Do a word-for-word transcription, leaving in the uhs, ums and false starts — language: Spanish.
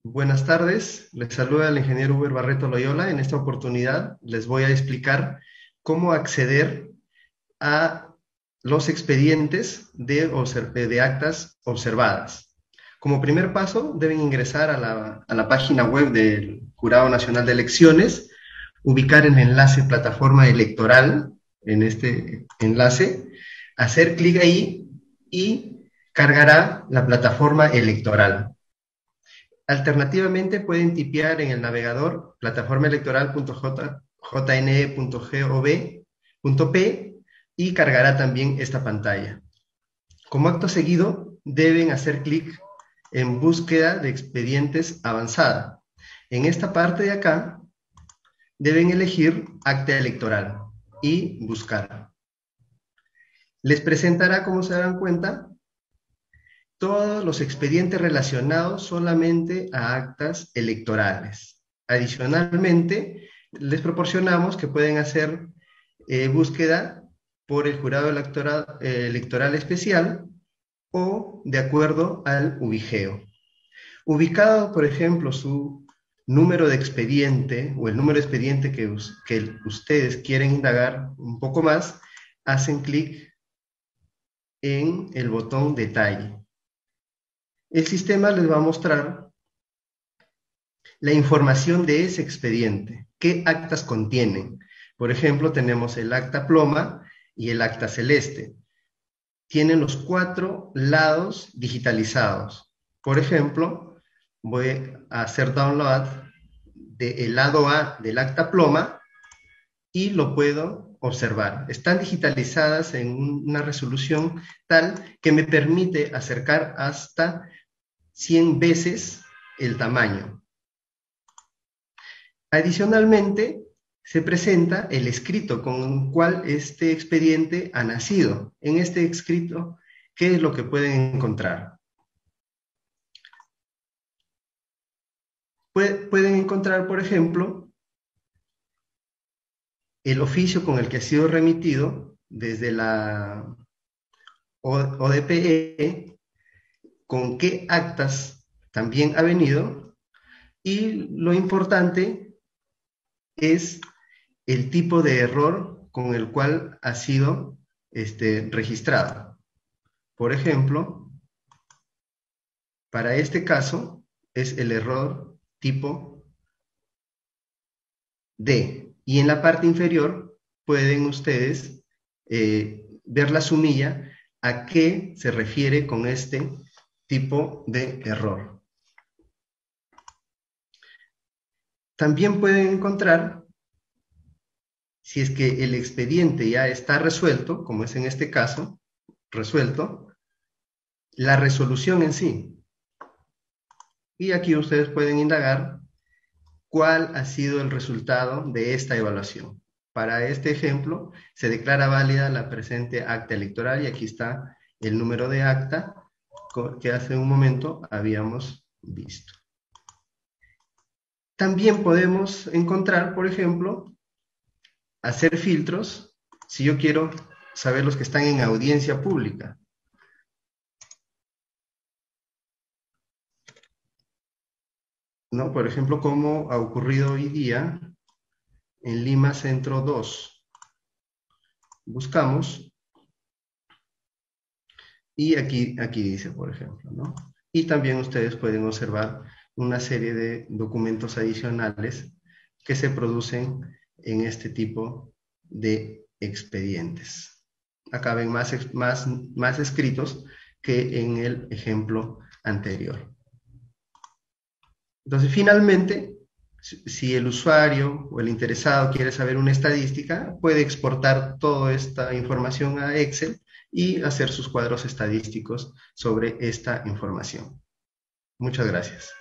Buenas tardes, les saluda el ingeniero Uber Barreto Loyola. En esta oportunidad les voy a explicar cómo acceder a los expedientes de, de actas observadas. Como primer paso, deben ingresar a la, a la página web del Jurado Nacional de Elecciones, ubicar el enlace plataforma electoral, en este enlace, hacer clic ahí y cargará la plataforma electoral. Alternativamente, pueden tipear en el navegador plataformaelectoral.jne.gov.p y cargará también esta pantalla. Como acto seguido, deben hacer clic en búsqueda de expedientes avanzada. En esta parte de acá, deben elegir acta electoral y buscar. Les presentará, como se darán cuenta, todos los expedientes relacionados solamente a actas electorales. Adicionalmente, les proporcionamos que pueden hacer eh, búsqueda por el jurado electoral, eh, electoral especial o de acuerdo al ubigeo. Ubicado, por ejemplo, su número de expediente o el número de expediente que, que ustedes quieren indagar un poco más, hacen clic en el botón detalle. El sistema les va a mostrar la información de ese expediente, qué actas contienen. Por ejemplo, tenemos el acta ploma y el acta celeste. Tienen los cuatro lados digitalizados. Por ejemplo, voy a hacer download del lado A del acta ploma y lo puedo observar. Están digitalizadas en una resolución tal que me permite acercar hasta cien veces el tamaño. Adicionalmente, se presenta el escrito con el cual este expediente ha nacido. En este escrito, ¿qué es lo que pueden encontrar? Pueden encontrar, por ejemplo, el oficio con el que ha sido remitido desde la O D P E, con qué actas también ha venido, y lo importante es el tipo de error con el cual ha sido este, registrado. Por ejemplo, para este caso es el error tipo D. Y en la parte inferior pueden ustedes eh, ver la sumilla a qué se refiere con este tipo de error. También pueden encontrar, si es que el expediente ya está resuelto, como es en este caso, resuelto, la resolución en sí. Y aquí ustedes pueden indagar cuál ha sido el resultado de esta evaluación. Para este ejemplo, se declara válida la presente acta electoral y aquí está el número de acta que hace un momento habíamos visto. También podemos encontrar, por ejemplo, hacer filtros si yo quiero saber los que están en audiencia pública. ¿No? Por ejemplo, como ha ocurrido hoy día en Lima Centro dos. Buscamos y aquí, aquí dice, por ejemplo, ¿no? Y también ustedes pueden observar una serie de documentos adicionales que se producen en este tipo de expedientes. Acá ven más, más, más escritos que en el ejemplo anterior. Entonces, finalmente, si el usuario o el interesado quiere saber una estadística, puede exportar toda esta información a Excel y hacer sus cuadros estadísticos sobre esta información. Muchas gracias.